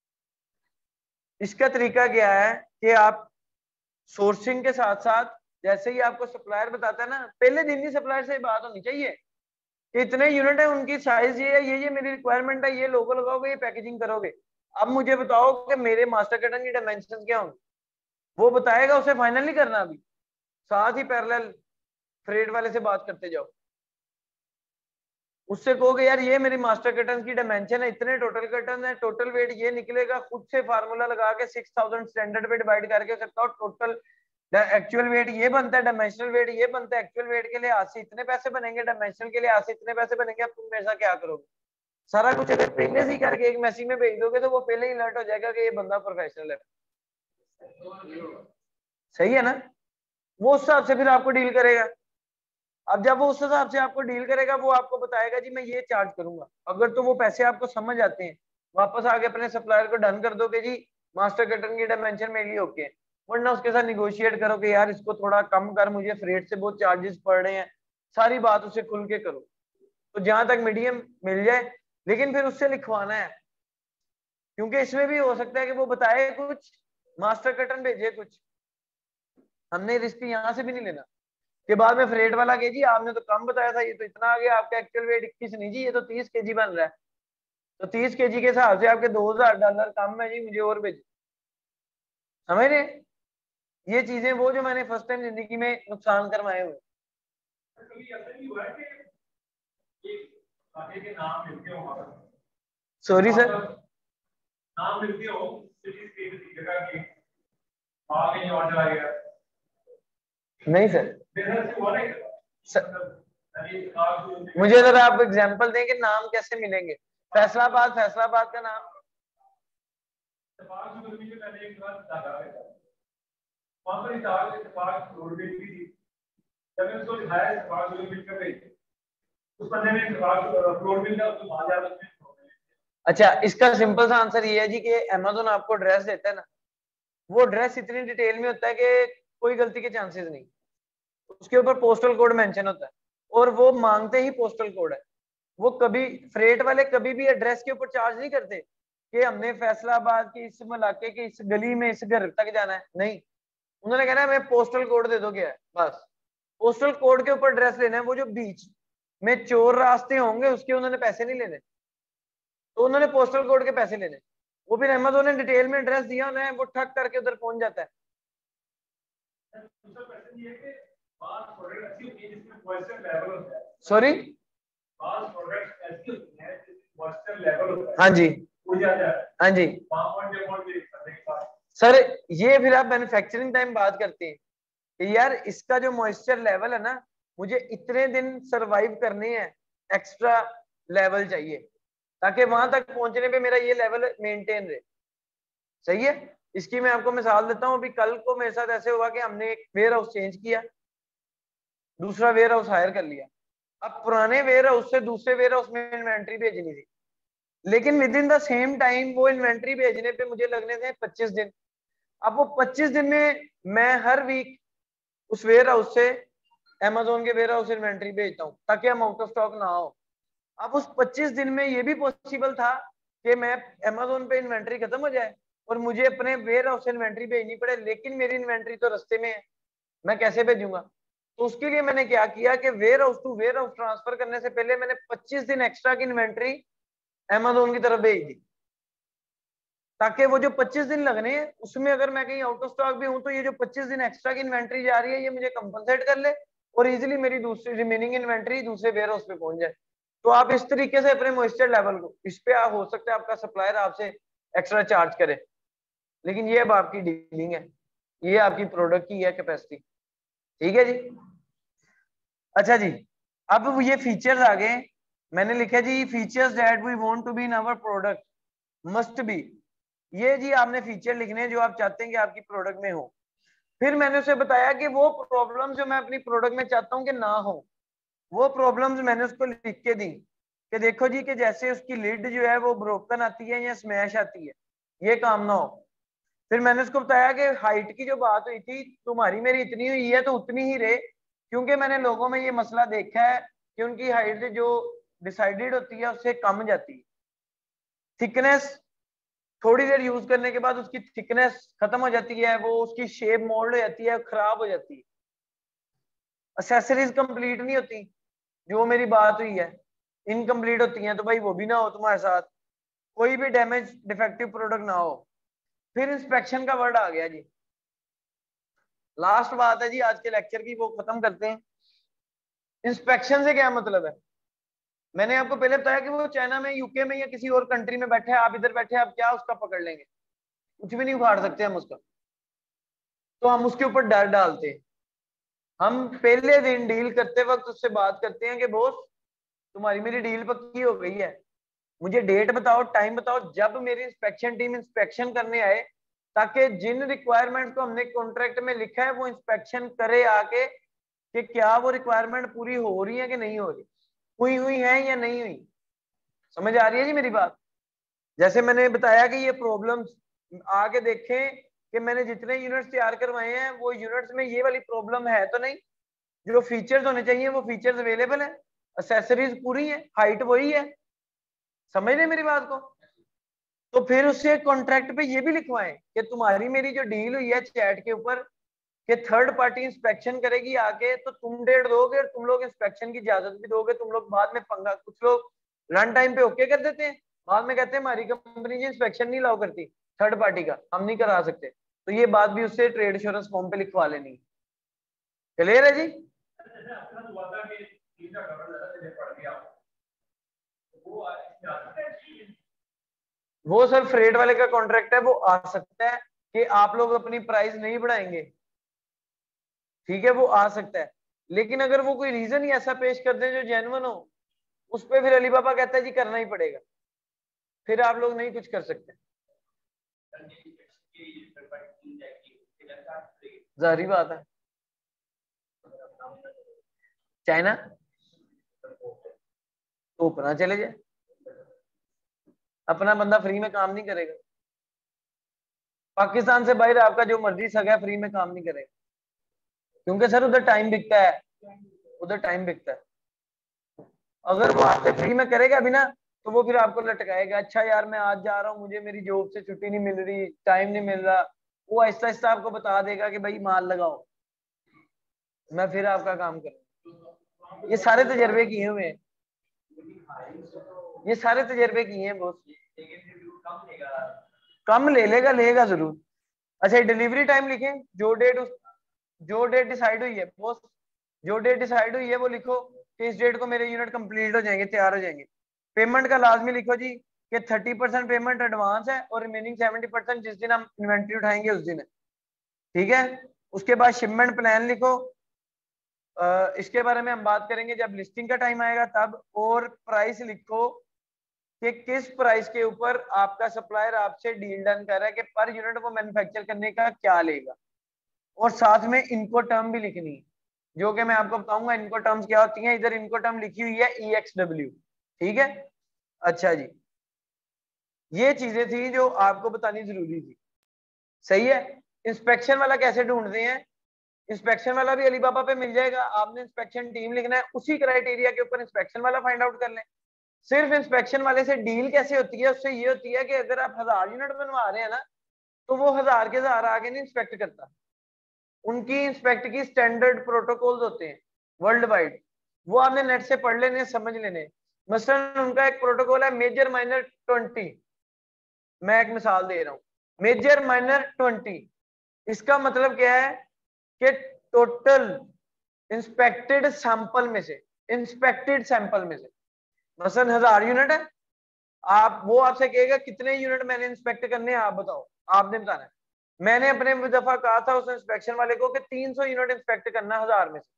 इसका तरीका क्या है कि आप सोर्सिंग के साथ साथ, जैसे ही आपको सप्लायर बताता है ना, पहले दिन ही सप्लायर से बात होनी चाहिए कि इतने यूनिट है, उनकी साइज ये है, ये ये मेरी रिक्वायरमेंट है, ये लोगो लगाओगे, ये पैकेजिंग करोगे। अब मुझे बताओ कि मेरे मास्टर कटन की डायमेंशन क्या होंगे, वो बताएगा, उसे फाइनल नहीं करना अभी, साथ ही पैरेलल फ्रेट वाले से बात करते जाओ। उससे कहोगे यार ये मेरी मास्टर कटन की डायमेंशन है, इतने टोटल कटन है, टोटल वेट ये निकलेगा, खुद से फार्मूला लगा के सिक्स थाउजेंड स्टैंडर्ड पे डिवाइड करके सकता हूँ, टोटल एक्चुअल वेट ये बनता है, डायमेंशनल वेट ये बनता है, एक्चुअल वेट के लिए आज से इतने पैसे बनेंगे, डायमेंशनल के लिए आज से इतने पैसे बनेंगे। अब तुम मेरे साथ क्या करोगे, सारा कुछ अगर पहले से ही करके एक मैसेज में भेज दोगे तो वो पहले ही अलर्ट हो जाएगा कि ये बंदा प्रोफेशनल है। सही है ना, वो उस हिसाब से फिर आपको डील करेगा। अब जब वो उस हिसाब से आपको डील करेगा, वो आपको बताएगा जी मैं ये चार्ज करूंगा, अगर तो वो पैसे आपको समझ आते हैं, वापस आके अपने सप्लायर को डन कर दोगे जी मास्टर कटन की डायमेंशन मेरी ओके, वरना उसके साथ निगोशिएट करो कि यार इसको थोड़ा कम कर, मुझे फ्रेट से बहुत चार्जेस पड़ रहे हैं, सारी बात उसे खुल के करो। तो जहां तक मीडियम मिल जाए, लेकिन फिर उससे लिखवाना है, क्योंकि इसमें भी हो सकता है कि वो बताए कुछ, मास्टर कटन भेजे कुछ, हमने रिस्क यहाँ से भी नहीं लेना के बाद में फ्रेट वाला के जी आपने तो कम बताया था, ये तो इतना आ गया, आपका एक्चुअल वेट इक्कीस नहीं जी, ये तो तीस केजी बन रहा है, तो तीस केजी के हिसाब से आपके दो हजार डॉलर कम है जी, मुझे और भेजिए। समझ रहे, ये चीजें वो जो मैंने फर्स्ट टाइम जिंदगी में नुकसान करवाए हुए। सॉरी सर, नाम मिलते हो नहीं सर, सर मुझे जरा आप एग्जांपल दें कि नाम कैसे मिलेंगे। फैसलाबाद, फैसलाबाद का नाम अच्छा, इसका सिंपल सा आंसर ये है जी कि अमेज़न आपको एड्रेस देता है ना, वो एड्रेस इतनी डिटेल में होता है कि कोई गलती के चांसेस नहीं, उसके ऊपर पोस्टल कोड मेंशन होता है, और वो मांगते ही पोस्टल कोड है। वो कभी फ्रेट वाले कभी भी एड्रेस के ऊपर चार्ज नहीं करते कि हमने फैसलाबाद के इस इलाके के इस गली में इस घर तक जाना है, नहीं, उन्होंने कहना है मैं पोस्टल कोड दे दो, क्या है बस, पोस्टल कोड के ऊपर एड्रेस लेना है। वो जो बीच में चोर रास्ते होंगे उसके उन्होंने पैसे नहीं लेने, तो उन्होंने पोस्टल कोड के पैसे लेने, वो फिर अमेज़न ने डिटेल में एड्रेस दिया उन्हें, वो ठग करके उधर पहुंच जाता है। सॉरी हाँ जी हाँ जी सर, ये फिर आप मैन्युफैक्चरिंग टाइम बात करते हैं कि यार इसका जो मॉइस्चर लेवल है ना, मुझे इतने दिन सरवाइव करने हैं, एक्स्ट्रा लेवल चाहिए ताकि वहां तक पहुंचने पे मेरा ये लेवल मेंटेन रहे। सही है। इसकी मैं आपको मिसाल देता हूँ। अभी कल को मेरे साथ ऐसे हुआ कि हमने एक वेयर हाउस चेंज किया, दूसरा वेयर हाउस हायर कर लिया। अब पुराने वेयर हाउस से दूसरे वेयर हाउस में इन्वेंट्री भेजनी थी, लेकिन within the same time वो इन्वेंट्री भेजने पे मुझे लगने थे पच्चीस दिन। अब वो पच्चीस दिन में मैं हर वीक उस वेयर हाउस से अमेजोन के वेयर हाउस इन्वेंट्री भेजता हूँ ताकि हम आउट ऑफ स्टॉक ना हो। अब उस पच्चीस दिन में ये भी पॉसिबल था कि मैं अमेजोन पे इन्वेंट्री खत्म हो जाए और मुझे अपने वेयर हाउस से इन्वेंट्री भेजनी पड़े, लेकिन मेरी इन्वेंट्री तो रास्ते में है, मैं कैसे भेजूंगा? तो उसके लिए मैंने क्या किया कि warehouse to warehouse transfer करने से पहले मैंने पच्चीस दिन एक्स्ट्रा की इन्वेंट्री अमेजोन की तरफ भेज दी, ताकि वो जो पच्चीस दिन लगने हैं उसमें अगर मैं कहीं आउट ऑफ स्टॉक भी हूं तो ये जो पच्चीस दिन एक्स्ट्रा की इन्वेंट्री जा रही है ये मुझे कंपनसेट कर ले और इजीली मेरी दूसरी रिमेनिंग इन्वेंट्री दूसरे वेयर हाउस पे पहुंच जाए। तो आप इस तरीके से अपने मॉइस्चर लेवल को, इस पे आप हो सकता है आपका सप्लायर आपसे एक्स्ट्रा चार्ज करे, लेकिन ये अब आपकी डीलिंग है, ये आपकी प्रोडक्ट की है कैपेसिटी। ठीक है जी। अच्छा जी, अब ये फीचर्स आ गए। मैंने लिखा जी features that we want to be in our product must be. ये जी आपने फीचर लिखने जो आप चाहते हैं कि आपकी प्रोडक्ट में हो। फिर मैंने उसे बताया कि वो प्रॉब्लम जो मैं अपनी प्रोडक्ट में चाहता हूं कि ना हो, वो प्रॉब्लम्स मैंने उसको लिख के दी कि देखो जी कि जैसे उसकी लिड जो है वो ब्रोकन आती है या स्मैश आती है, ये काम ना हो। फिर मैंने उसको बताया कि हाइट की जो बात हुई थी तुम्हारी मेरी इतनी हुई है तो उतनी ही रहे, क्योंकि मैंने लोगों में ये मसला देखा है कि उनकी हाइट जो डिसाइडेड होती है उससे कम जाती है। थिकनेस थोड़ी देर यूज करने के बाद उसकी थिकनेस खत्म हो जाती है, वो उसकी शेप मोल्ड हो जाती है, खराब हो जाती है। एक्सेसरीज कंप्लीट नहीं होती, जो मेरी बात हुई है, इनकम्प्लीट होती हैं। तो भाई वो भी ना हो तुम्हारे साथ, कोई भी डैमेज डिफेक्टिव प्रोडक्ट ना हो। फिर इंस्पेक्शन का वर्ड आ गया जी, लास्ट बात है जी आज के लेक्चर की, वो खत्म करते हैं। इंस्पेक्शन से क्या मतलब है? मैंने आपको पहले बताया कि वो चाइना में, यूके में या किसी और कंट्री में बैठे हैं, आप इधर बैठे हैं, आप क्या उसका पकड़ लेंगे? कुछ भी नहीं उखाड़ सकते हम उसका। तो हम उसके ऊपर डर डालते हैं। हम पहले दिन डील करते वक्त उससे बात करते हैं कि बॉस तुम्हारी मेरी डील पक्की हो गई है, मुझे डेट बताओ, टाइम बताओ जब मेरी इंस्पेक्शन टीम इंस्पेक्शन करने आए, ताकि जिन रिक्वायरमेंट को हमने कॉन्ट्रैक्ट में लिखा है वो इंस्पेक्शन करे आके कि क्या वो रिक्वायरमेंट पूरी हो रही है कि नहीं हो रही, हुई हुई है या नहीं हुई। समझ आ रही है जी मेरी बात? जैसे मैंने बताया कि ये प्रॉब्लम्स आगे देखें कि मैंने जितने यूनिट्स तैयार करवाए हैं वो यूनिट्स में ये वाली प्रॉब्लम है तो नहीं, जो फीचर्स होने चाहिए वो फीचर्स अवेलेबल है, एक्सेसरीज पूरी है, हाइट वही है। समझ रहे मेरी बात को? तो फिर उससे कॉन्ट्रैक्ट पे ये भी लिखवाएं कि तुम्हारी मेरी जो डील हुई है चैट के ऊपर कि थर्ड पार्टी इंस्पेक्शन करेगी आके, तो तुम डेट दोगे और तुम लोग इंस्पेक्शन की इजाजत भी दोगे। तुम लोग बाद में पंगा, कुछ लोग रन टाइम पे ओके कर देते हैं, बाद में कहते हैं हमारी कंपनी जी इंस्पेक्शन नहीं अलाउ करती थर्ड पार्टी का, हम नहीं करा सकते। तो ये बात भी उससे ट्रेड इंश्योरेंस फॉर्म पे लिखवा लेनी। क्लियर है जी? वो सर फ्रेट वाले का कॉन्ट्रैक्ट है, वो आ सकता है कि आप लोग अपनी प्राइस नहीं बढ़ाएंगे, ठीक है, वो आ सकता है। लेकिन अगर वो कोई रीजन ही ऐसा पेश कर दे जो जेन्युइन हो, उस पर फिर अली बाबा कहता है जी करना ही पड़ेगा, फिर आप लोग नहीं कुछ कर सकते। जाहिर बात है, चाइना तो अपना चले जाए, अपना बंदा फ्री में काम नहीं करेगा। पाकिस्तान से बाहर आपका जो मर्जी सगा फ्री में काम नहीं करेगा, क्योंकि सर उधर टाइम बिकता है, उधर टाइम बिकता है। अगर वो आपसे फ्री में करेगा भी ना तो वो फिर आपको लटकाएगा, अच्छा यार मैं आज जा रहा हूँ, मुझे मेरी जॉब से छुट्टी नहीं मिल रही, टाइम नहीं मिल रहा। वो आहिस्ता आहिस्ता आपको बता देगा कि भाई माल लगाओ, मैं फिर आपका काम करूँ। ये सारे तजर्बे किए हुए हैं, ये सारे तजर्बे किए हैं बॉस। कम ले लेगा, लेगा जरूर। अच्छा डिलीवरी टाइम लिखें, जो डेट उस जो डेट डिसाइड हुई है बॉस, जो डेट डिसाइड हुई है वो लिखो कि इस डेट को मेरे यूनिट कंप्लीट हो जाएंगे, तैयार हो जाएंगे। पेमेंट का लाजमी लिखो जी कि थर्टी परसेंट पेमेंट एडवांस है और रिमेनिंग सेवेंटी परसेंट जिस दिन हम इन्वेंट्री उठाएंगे उस दिन है, ठीक है। उसके बाद शिपमेंट प्लान लिखो, Uh, इसके बारे में हम बात करेंगे जब लिस्टिंग का टाइम आएगा तब। और प्राइस लिखो कि किस प्राइस के ऊपर आपका सप्लायर आपसे डील डन कर रहा है कि पर यूनिट वो मैन्युफैक्चर करने का क्या लेगा। और साथ में इनको टर्म भी लिखनी है, जो कि मैं आपको बताऊंगा इनको टर्म्स क्या होती हैं। इधर इनको टर्म लिखी हुई है ई एक्स डब्ल्यू, ठीक है। अच्छा जी, ये चीजें थी जो आपको बतानी जरूरी थी, सही है। इंस्पेक्शन वाला कैसे ढूंढते हैं? इंस्पेक्शन वाला भी अलीबाबा पे मिल जाएगा, आपने इंस्पेक्शन टीम लिखना है, उसी क्राइटेरिया के ऊपर इंस्पेक्शन वाला फाइंड आउट कर लें। सिर्फ इंस्पेक्शन वाले से डील कैसे होती है? उससे ये होती है कि अगर आप हजार यूनिट बनवा रहे हैं ना, तो वो हजार के हजार आगे नहीं इंस्पेक्ट करता। उनकी इंस्पेक्ट की स्टैंडर्ड प्रोटोकॉल्स होते हैं वर्ल्ड वाइड, वो आपने नेट से पढ़ लेने, समझ लेने। मसलन उनका एक प्रोटोकॉल है मेजर माइनर ट्वेंटी। मैं एक मिसाल दे रहा हूँ, मेजर माइनर ट्वेंटी, इसका मतलब क्या है कि टोटल इंस्पेक्टेड सैंपल में से, इंस्पेक्टेड सैंपल में से मसलन हजार यूनिट है, आप वो आपसे कहेगा कितने यूनिट मैंने इंस्पेक्ट करने हैं आप बताओ, आपने बताना है। मैंने अपने दफा कहा था उस इंस्पेक्शन वाले को कि तीन सौ यूनिट इंस्पेक्ट करना हजार में से।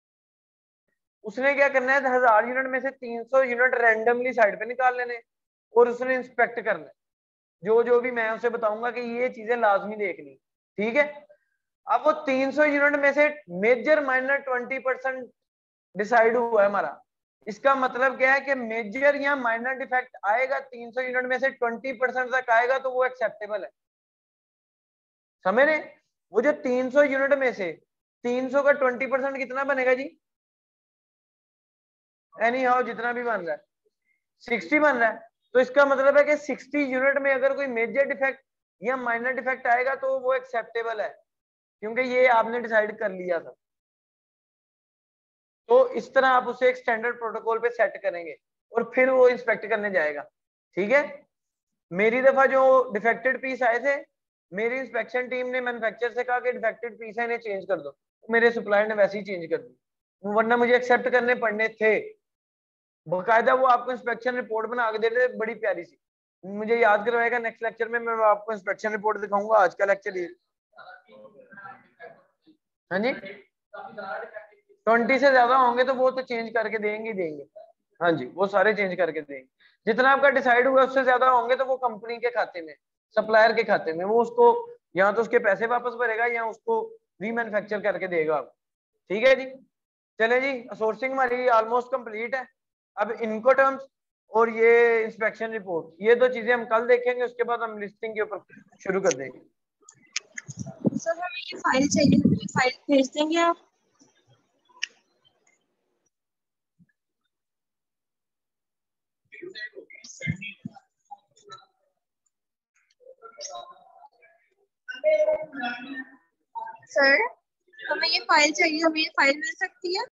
उसने क्या करना है, हजार यूनिट में से तीन सौ यूनिट रैंडमली साइड पे निकाल लेने और उसने इंस्पेक्ट करना है। जो जो भी मैं उसे बताऊंगा कि ये चीजें लाजमी देखनी, ठीक है। अब वो तीन सौ यूनिट में से major minor twenty percent decide हुआ है हमारा। इसका मतलब क्या है कि मेजर या माइनर डिफेक्ट आएगा तीन सौ यूनिट में से ट्वेंटी परसेंट तक आएगा तो वो एक्सेप्टेबल है, समझ रहे? वो जो तीन सौ यूनिट में से तीन सौ का ट्वेंटी परसेंट कितना बनेगा जी? एनी हाउ जितना भी बन रहा है सिक्सटी बन रहा है, तो इसका मतलब है कि सिक्सटी यूनिट में अगर कोई मेजर डिफेक्ट या माइनर डिफेक्ट आएगा तो वो एक्सेप्टेबल है, क्योंकि ये आपने डिसाइड कर लिया था। तो इस तरह आप उसे एक स्टैंडर्ड प्रोटोकॉल पे सेट करेंगे और फिर वो इंस्पेक्ट करने जाएगा, ठीक है। मेरी दफा जो डिफेक्टेड पीस आए थे, मेरी इंस्पेक्शन टीम ने मैन्युफैक्चरर से कहा कि डिफेक्टेड पीस है इन्हें चेंज कर दो, मेरे सप्लायर ने वैसे ही चेंज कर दी, वरना मुझे एक्सेप्ट करने पड़ने थे। बाकायदा वो आपको इंस्पेक्शन रिपोर्ट बना के देते, बड़ी प्यारी सी। मुझे याद करवाएगा नेक्स्ट लेक्चर में, मैं आपको इंस्पेक्शन रिपोर्ट दिखाऊंगा। आज का लेक्चर ये, हाँ जी, ट्वेंटी से ज्यादा होंगे तो वो तो चेंज करके देंगे ही देंगे, हाँ जी, वो सारे चेंज करके देंगे। जितना आपका डिसाइड हुआ उससे ज्यादा होंगे तो वो कंपनी के खाते में, सप्लायर के खाते में, वो उसको या तो उसके पैसे वापस भरेगा या उसको रीमैन्युफैक्चर करके देगा आप, ठीक है जी। चले जी, सोर्सिंग हमारी ऑलमोस्ट कंप्लीट है। अब इनको टर्म्स और ये इंस्पेक्शन रिपोर्ट, ये दो चीजें हम कल देखेंगे, उसके बाद हम लिस्टिंग के ऊपर शुरू कर देंगे। सर हमें ये फाइल चाहिए, ये फाइल भेज देंगे आप? सर हमें ये फाइल चाहिए, हमें ये फाइल मिल सकती है?